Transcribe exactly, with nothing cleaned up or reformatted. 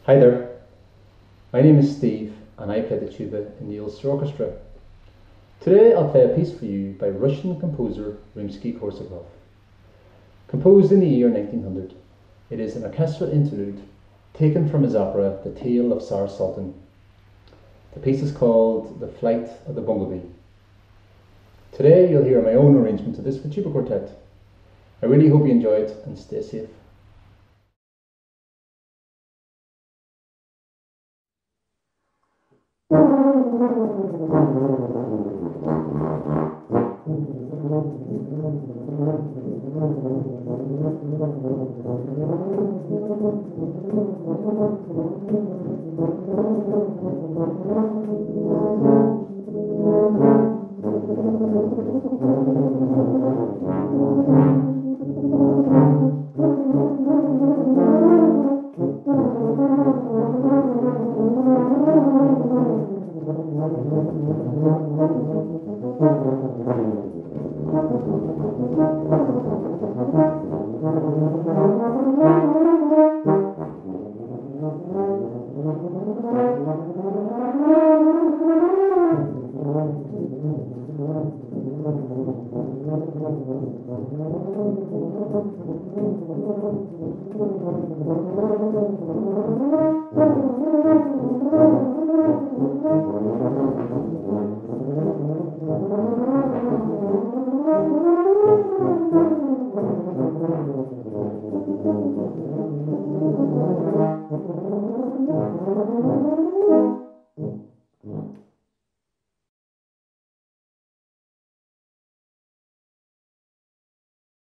Hi there, my name is Steve and I play the tuba in the Ulster Orchestra. Today I'll play a piece for you by Russian composer Rimsky-Korsakov. Composed in the year nineteen hundred, it is an orchestral interlude taken from his opera The Tale of Tsar Sultan. The piece is called The Flight of the Bumblebee. Today you'll hear my own arrangement of this for tuba quartet. I really hope you enjoy it and stay safe.